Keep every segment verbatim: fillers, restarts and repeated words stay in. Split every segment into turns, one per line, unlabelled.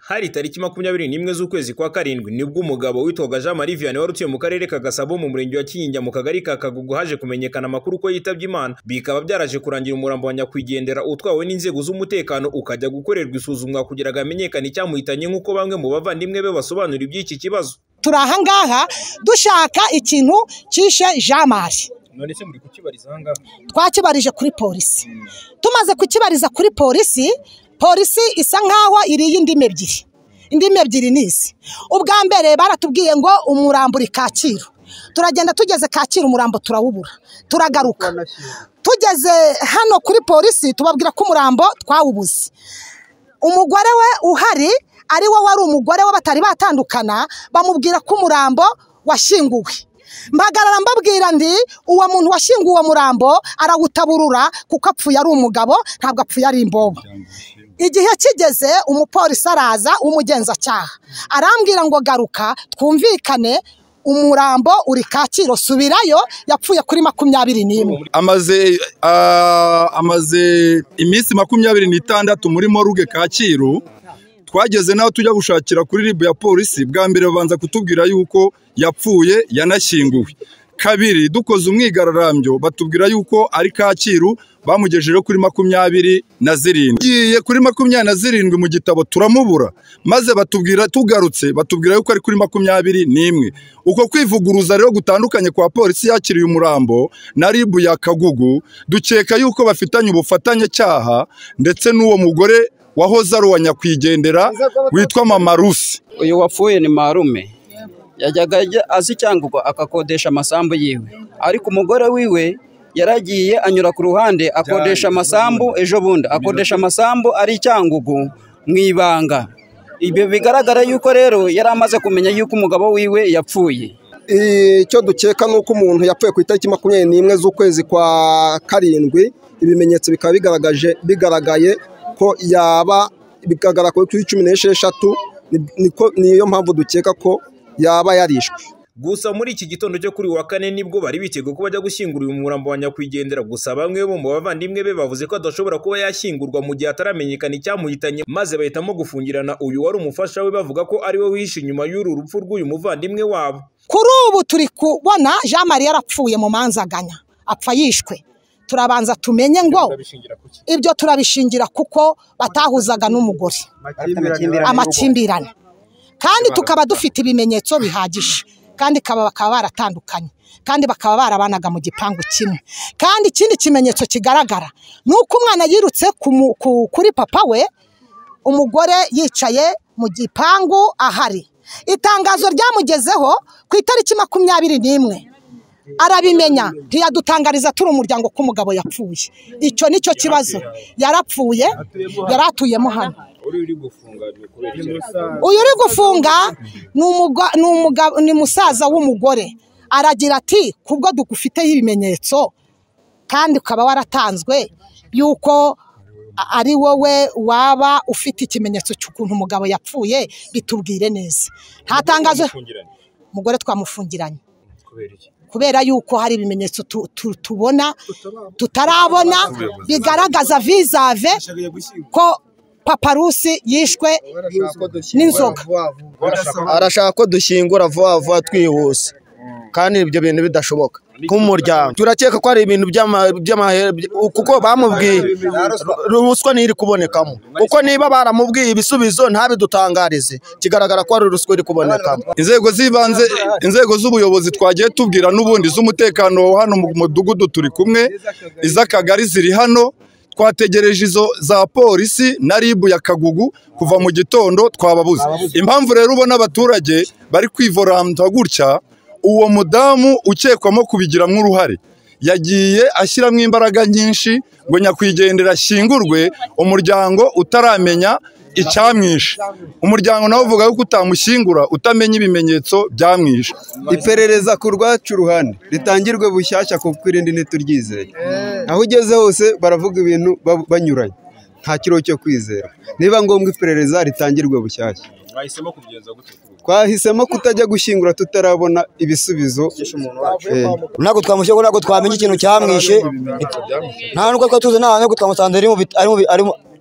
Hari tariki makumyabiri n'imwe z'ukwezi kwa karindwi nibwo umugabo witwaga Jean Marie Vianney wari utuye mu karere ka Gasabo mu murenge wa Kinyinya mu kagari ka Kagugu haje kumenyekana amakuru ko yitabye Imana, bikaba byaraje kurangira umurambo wa nyakwigendera utwawe n'inzego z'umutekano ukajya gukorerwa isuzumwa kugira ngo amenyekane icyamuhitanye nk'uko bamwe mu bavandimwe be basobanura iby'iki kibazo.
Turi aha ngaha dushaka ikintu cyishe Jean Marie.
None se muri kukibariza aha ngaha?
Twakibarije kuri polisi. Tumaze kukibariza kuri polisi, polisi isa nkaho iriye indimi ebyiri. Indimi ebyiri nisi. Ubwa mbere baratubwiye ngo umurambo uri Kacyiru. Turagenda tugeze Kacyiru umurambo turawubura. Turagaruka. Tugeze hano kuri polisi tubabwira ko umurambo twawubuze. Umugore we uhari ari wo wari umugore we batari batandukana, bamubwira ko umurambo washyinguwe. Mbagarara mbabwira ndi uwo muntu washyinguwe umurambo arawutaburura kuko apfuye ari umugabo ntabwo apfuye ari imbobo. Igihe kigeze umupolisi araza umugenzacyaha arambwira ngo garuka twumvikane, umurambo uri Kacyiru subirayo, yapfuye kuri makumyabiri n'imwe.
Amaze uh, amaze iminsi makumyabiri n'itandatu muri morgue Kacyiru. Twageze naho tujya gushakira kuri ribu ya polisi, bwa mbere babanza kutubwira yuko yapfuye yanashyinguwe. Kabiri dukoze umwigararambyo batubwira yuko ari Kacyiru, bamugejeje kuri makumyabiri na zirindwi. Giye kuri makumyabiri na zirindwi mu gitabo turamubura, maze batubwira tugarutse batubwira yuko ari kuri makumyabiri n'imwe. Uko kwivuguruza rero gutandukanye kwa polisi yakiriye umurambo na ribu ya Kagugu, dukeka yuko bafitanye ubufatanye cyaha ndetse n'uwo mugore wahoze ari uwa nyakwigendera witwa Mama Rusi.
Uyu wapfuye ni marume, yajyaga azi Cyangugu akakodesha amasambu yiwe, ariko umugore wiwe yaragiye anyura ku ruhande akodesha amasambu, ejo bundi akodesha amasambu ari Cyangugu mu ibanga. Ibyo bigaragara yuko rero yari amaze kumenya yuko umugabo wiwe yapfuye.
Icyo dukeka nuko umuntu yapfuye ku itariki makumyabiri n'imwe z'ukwezi kwa karindwi, ibimenyetso bikaba bigaragaje bigaragaye ko yaba bigaragara kuri cumi n'esheshatu, niyo mpamvu dukeka ko yaba yarishwe.
Gusa muri iki gitondo cyo kuri wa kane nibwo bari biteguye ko bajya gushyingura uyu murambo wa nyakwigendera, gusa bamwe bo mu bavandimwe be bavuze ko adashobora kuba yashyingurwa mu gihe ataramenyekana icyamuhitanye, maze bahitamo gufungirana uyu wari umufasha we bavuga ko ari we wihishe inyuma y'uru rupfu rw'uyu muvandimwe wabo.
Kuri ubu turi kubona Jean Marie yarapfuye mu manzaganya, apfa yishwe. Turabanza tumenye ngo ibyo turabishingira kuko batahuzaga n'umugore, amakimbirane, kandi tukaba dufite ibimenyetso bihagije, kandi bakaba baratandukanye, kandi bakaba barabanaga mu gipangu kimwe. Kandi ikindi kimenyetso kigaragara nuko umwana yirutse kuri papa we, umugore yicaye mu gipangu ahari. Itangazo ryamugezeho ku itariki makumyabiri n'imwe arabimenya, ntiyadutangariza turi umuryango ko umugabo yapfuye. Icyo nicyo kibazo, yarapfuye, yaratuyemo hano. Uyu uri gufunga ni musaza w'umugore, aragira ati kubwo dugufiteho ibimenyetso kandi ukaba waratanzwe yuko ari wowe waba ufite ikimenyetso cy'ukuntu umugabo yapfuye, bitubwire neza. Nta tangazo, umugore twamufungiranye kubera yuko hari ibimenyetso tubona tutarabona bigaragaza vizave ko Papa Rusi yishwe n'inzoga.
Arashaka ko dushyingura vuba vuba twihuse, kandi ibyo bintu bidashoboka nk'umuryango. Turakeka ko ari ibintu by'amahera kuko bamubwiye ruswa ntiri kubonekamo, kuko niba baramubwiye ibisubizo ntabidutangarize, kigaragara ko ari ruswa iri kubonekamo.
Inzego zibanze, inzego z'ubuyobozi twagiye tubwira n'ubundi z'umutekano hano mu mudugudu turi kumwe, iz'akagari ziri hano. Twategereje izo za polisi na ribu ya Kagugu kuva mu gitondo twababuze. Impamvu rero ubona abaturage bari kwivoranta gutya, uwo mudamu ukekwamo kubigiramo uruhare yagiye ashyiramo imbaraga nyinshi ngo nyakwigendera ashyingurwe, umuryango utaramenya icyamwishe. Umuryango nawe uvuga ko utamushyingura utamenya ibimenyetso byamwishe.
Iperereza ku rwacu ruhande ritangirwe bushyashya kuko irindi ntituryizeye. Aho ugeze hose baravuga ibintu banyuranye, nta kiro cyo kwizera. Niba ngombwa iperereza ritangirwe bushyashya.
Mwahisemo kubigenza gute?
Twahisemo kutajya gushyingura tutarabona ibisubizo.
Ntabwo twamushyingura, ntabwo twamenye ikintu cyamwishe, nta nubwo twatuze, nta nubwo twamusanze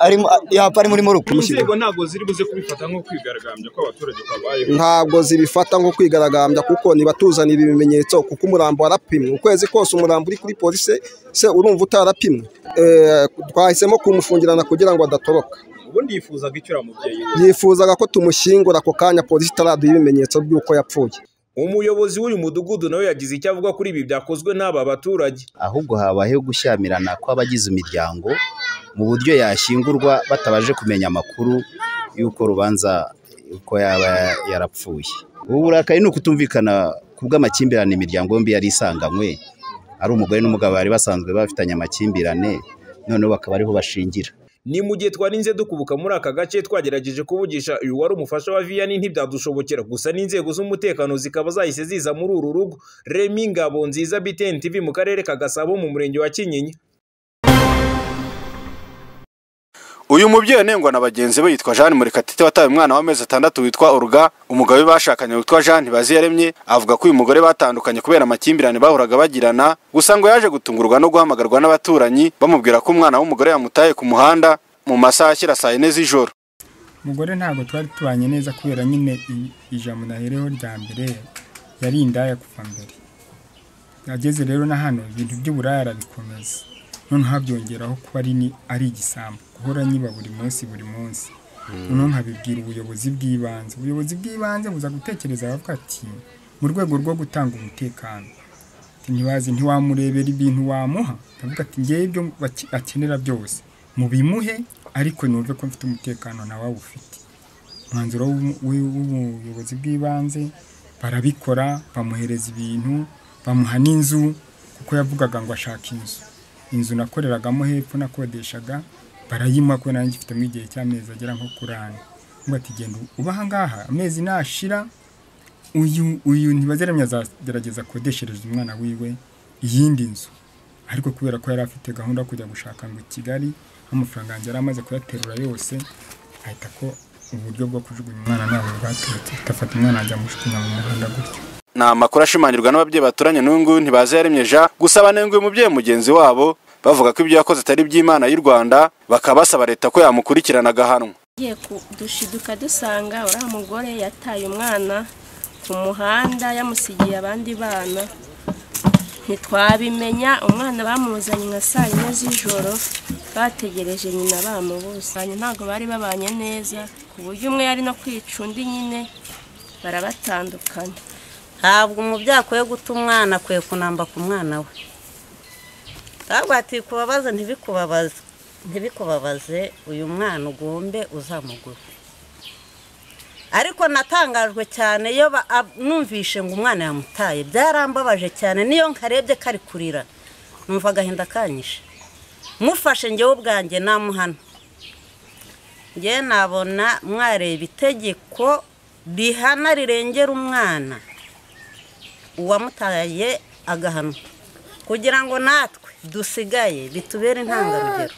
yapa ari muri moruko.
Inzego ntabwo ziri buze kubifata nko kwigaragambya ko abaturage kwabayeho.
Ntabwo zibifata nko kwigaragambya kuko nibatuzanira ibimenyetso kuko umurambo warapimwe ukwezi kose umurambo uri kuri polisi se urumva utarapimwe. Eh twahisemo kumufungirana kugira ngo adatoroka.
Ubundi yifuzaga icyo ramubyeyi.
Yifuzaga ko tumushyingura ako kanya polisi taraduha ibimenyetso by'uko yapfuye.
Umuyobozi w'uyu mudugudu nawe yagize icyo avuga kuri ibi byakozwe n'aba baturage.
Ahubwo habayeho gushyamirana kw'abagize imiryango mu buryo yashingurwa batabaje kumenya amakuru y'uko rubanza uko yaba yarapfuye. Ubu burakari ni ukutumvikana kubw'amakimbirane imiryango yombi yari isanganywe, ari umugore n'umugabo bari basanzwe bafitanye amakimbirane, noneho bakaba ariho bashingira.
Ni mu gihe twarinze dukubuka muri aka gace twagerageje kuvugisha uyu wari umufasha wa Vianney ntibyadushobokera, gusa n'inzego z'umutekano zikaba zahise ziza muri uru rugo. Remy Ngabonziza, B T N T V mu karere ka Gasabo mu murenge wa Kinyinya.
Uyu mubyeyi nengwa na bagenzi be yitwa Jean Murekatete wataye umwana w'amezi atandatu witwa Uruga. Umugabo bashakanye witwa Jean Ntibaziyaremye avuga ko uyu mugore batandukanye kubera amakimbirane bahuraga bagirana, gusa ngo yaje gutungurwa no guhamagarwa n'abaturanyi bamubwira ko umwana w'umugore yamutaye ku muhanda mu masaha ashyira saa yine z'ijoro.
Umugore ntabwo twari tubanye neza kubera nyine ijambo nahereho rya mbere yari indaya kuva mbere. Yageze rero na hano ibintu by'uburara bikomeza, none habyongeraho kuba ari ni ari igisambo guhora nyiba buri munsi buri munsi. None nkabibwira ubuyobozi bw'ibanze ubuyobozi bw'ibanze buza gutekereza bavuga ati mu rwego rwo gutanga umutekano ntibazi ntiwamurebera ibintu wamuha, ndavuga ati ngiye ibyo akenera byose mubimuhe ariko numve ko mfite umutekano nawe ufite. Mwanzuro w'ubuyobozi bw'ibanze barabikora, bamuhereza ibintu, bamuha n'inzu kuko yavugaga ngo ashaka inzu. Inzu nakoreragamo hepfo nakodeshaga barayima ko nanjye mfite mu gihe cy'amezi agera nko kurana. Ngo ati genda ubaha ngaha amezi nashira uyu uyu Ntibaziyaremye azagerageza kodeshereza umwana wiwe iyindi nzu, ariko kubera ko yari afite gahunda kujya gushaka ngo Kigali amafaranga yanjye aramaze kuyaterura yose, ahita ko uburyo bwo kujugunya umwana nawe bwaturutse tafata umwana ajya mushukunya mu muhanda gutyo.
Na makuru ashimangirwa n'ababyeyi baturanye n'ungu Ntibaziyaremye Jean, gusa banenguye umubyeyi mugenzi wabo bavuga ko ibyo yakoze atari by'Imana y'u Rwanda, bakabasaba leta ko yamukurikirana agahanwa.
Ngiye dushiduka dusanga uriya mugore yataye umwana ku muhanda yamusigiye abandi bana, ntitwabimenya. Umwana bamuzanye nka saa yine z'ijoro, bategereje nyina bamubuze, ntabwo bari babanye neza ku buryo umwe yari no kwica undi, nyine barabatandukanye.
Ntabwo umubyeyi akwiye guta umwana, akwiye kunamba ku mwana we. Ntabwo ati kubabaza ntibikubabaze ntibikubabaze uyu mwana ugombe uzamugura. Ariko natangajwe cyane iyo numvishe ngo umwana yamutaye, byarambabaje cyane. Niyo nkarebye kari kurira numva agahinda kanyishe. Mufashe ngewe ubwanjye namuhana, ngewe nabona mwareba itegeko rihana rirengera umwana uwamutaye agahanwa, kugira ngo natwe dusigaye bitubere intangarugero.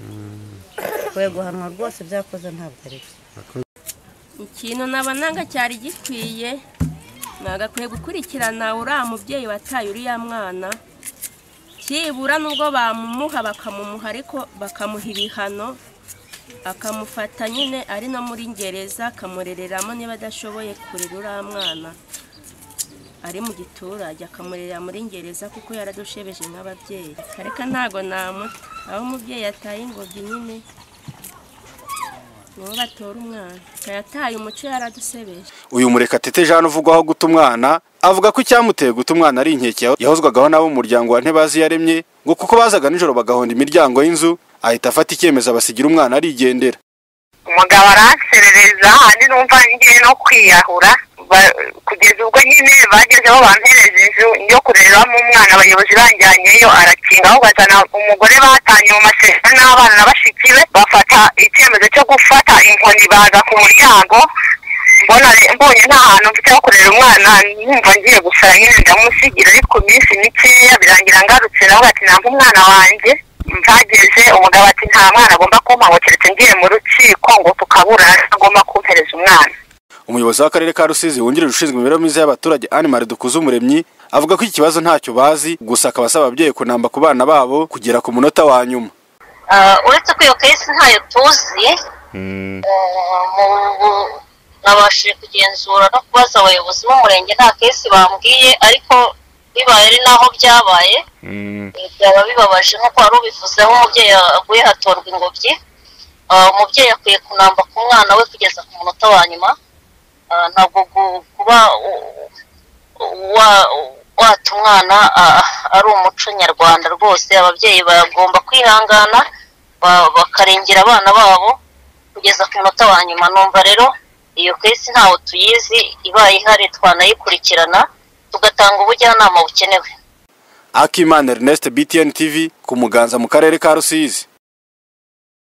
Kwe guhanwa rwose byakoze ntabwo ari
ikintu nabonanga cyari gikwiye, nagakwiye gukurikirana uriya mubyeyi wataye uriya mwana, kibura nubwo bamumuha bakamumuha ariko bakamuha ibihano, akamufata nyine ari no muri gereza akamurereramo niba adashoboye kurera uriya mwana ari mu giturage, akamurerera muri gereza kuko yaradushebeje nk'ababyeyi. Kareka ntago namuta, aho umubyeyi yataye ingobyi nyine nibo batora umwana, yataye umuco yaradusebeje.
Uyu Murekatete Jean uvugwaho guta umwana avuga ko icyamuteye guta umwana ari inkeke yahozwagaho nabo mu muryango wa Ntibaziyaremye, ngo kuko bazaga nijoro bagahonda imiryango y'inzu, ahita afata icyemezo abasigira umwana arigendera.
Umugabo aranserereza handi numva ngiye no kwiyahura, kugeza ubwo nyine bagezeho bampereza inzu yo kureramo umwana, abayobozi banjyanyeyo arakinga, aho bazana umugore batanye mu masezerano n'abana na bashiki be, bafata icyemezo cyo gufata inkoni baza ku muryango. Mbona mbonye nta hantu mfite ho kurera umwana, numva ngiye gusara nyine ndamusigira, ariko iminsi mikeya birangira ngarutse nawe ati namba umwana wanjye. Mpageze umugabo ati nta mwana agomba kumpa, ngo keretse ngiye mu rukiko ngo tukabura agomba kumpereza umwana.
Umuyobozi w'akarere ka Rusizi wungirije ushinzwe imibereho myiza y'abaturage Anne Marie Dukuzumuremyi avuga ko iki kibazo ntacyo bazi, gusa akabasaba ababyeyi kunamba ku bana babo kugera ku munota wa nyuma.
uretse ko iyo kesi ntayo tuzi nabashije kugenzura no kubaza abayobozi b'umurenge nta kesi bambwiye ariko bibaye ari naho byabaye byaba bibabaje nk'uko wari ubivuze aho umubyeyi aguye hatorwa ingobyi umubyeyi akwiye kunamba ku mwana we kugeza ku munota wa nyuma ntabwo kuba wata umwana ari umuco nyarwanda rwose ababyeyi bagomba kwihangana bakarengera abana babo kugeza ku munota wa nyuma numva rero iyo kesi ntawo tuyizi ibaye ihari twanayikurikirana tugatanga ubujyanama bukenewe.
Akimana Ernest, B T N T V, ku Muganza mu karere ka Rusizi.